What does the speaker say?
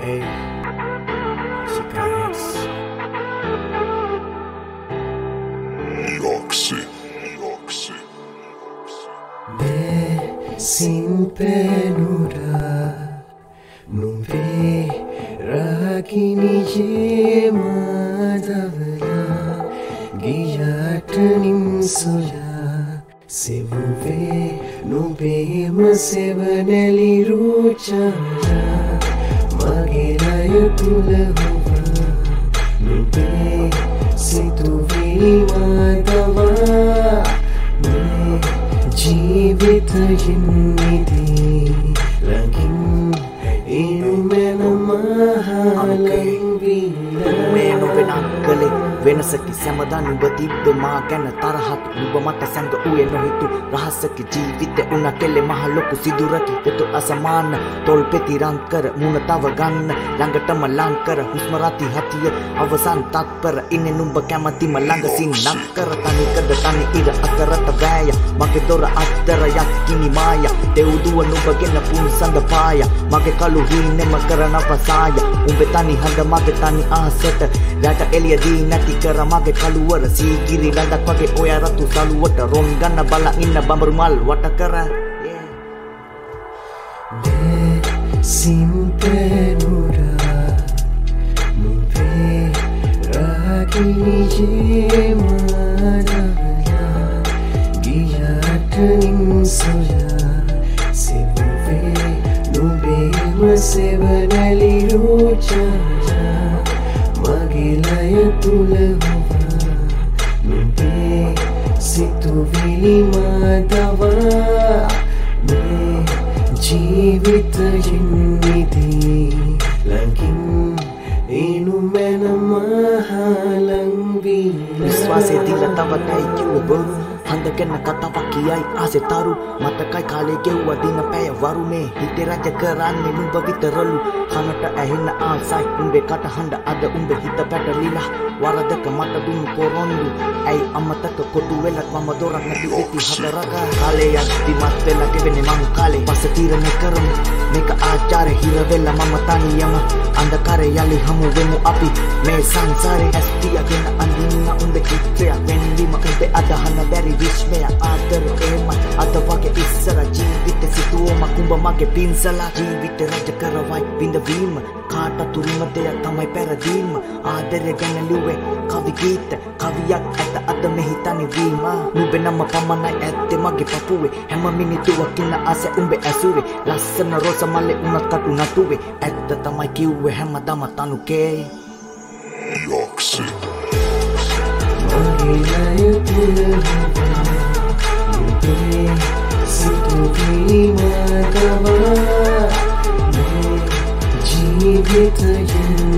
Hey, Secret Hits. Yoksi. Simpenura Nuve Rakini ye madavla Giyatanim sola Sevuve Nube masevaneli ruchala Magelaya tulahuva Nube situvi madava जीवित इन्निधि लगिन इनुमेन महालंबीला වෙනසකි සැමදා නුඹ තිබ්බ මා ගැන තරහත් නුඹ මට සැඟ උයේ නොහිතු රහසක ජීවිත උන කෙලෙ මහ ලොකු සිදුරකි පොතු අසමාන තොල් පෙති රං කර මුණ තව ගන්න ළඟටම ලං කර හුස්ම රති හතිය අවසන් තත්පර ඉන්නේ නුඹ කැමතිම ළඟ සින්නක් කර තනිකඩ තනි ඉර අතරත බෑය මගේ දොර අත්තර යක්කිනි මාය දෙව්දුව නුඹගෙන පුන්සඳ පාය මගේ කළු හීනෙම කරන ප්‍රසාය උඹේ තනි හඳ මගේ තනි ආසට රට එළිය දී නැති කර මගේ කළුවර සීගිරි ලඳක් වගේ ඔය රතු සලුවට රොන් ගන්න බල ඉන්න බඹරු මල් වට කර Simpenura Nuve Rakini ye madavla Giyatanim sola Sevuve Nube masevaneli ruchala Magelaya tulahuva Nube situvili madava जीवित इन्निधि लगिन इनुमेन महालंबीला විශ්වාසයේ දීලා තවටයි කිව්ව බොරු හඳගෙන කතාවක් කියයි ආසේ තරු මතකයි කාලේ ගෙව්වා දින පැය වරුනේ හිතේ රජ කරන්නේ නුඹ විතරලු කනට ඇහෙන ආසයි උඹේ කටහඬ අද උඹේ හිත පැටලිලා වරදක මට දුන් කොරොන්දු ඇයි අමතක කොටු වෙලක් මම දොරක් නැති වෙති හතරක කාලේ යද්දිමත් වෙලා ගෙවෙන්නේ මං කාලේ පස තීරණය කරමු මේක ආචාර හිර වෙලා මම තනියම අන්ධකාරේ යලි හමු වෙමු අපි මේ සංසාරේ ඇස්තියගෙන අඳින්න උඹේ චිත්‍රය වෙන්දිම උඹේ අදහන බැරි විශ්වය ආදර එහෙම අද වගේ ඉස්සර ජීවිත සිතුවම කුඹ මගේ පින්සලා ජීවිත රජ කරවයි බින්දවීම කාට තුරුම දෙයක් තමයි පැරදීම ආදරය ගැන ලිව්වේ කවි ගීත කවියක් ඇත අද මෙහි තනිවීම නුඹේ නම පමණයි ඇත්තේ මගේ පපුවේ හැම මිනිත්තුවක් ඉන්න ආසෙ උඹේ ඇසුරේ ලස්සන රෝස මල්ලේ උනත් කටු නටුවේ ඇත්ත තමයි කිව්වේ හැමදාම තනුකේ Yoksi. Magelaya tulahuva Nube situvili madava जीवित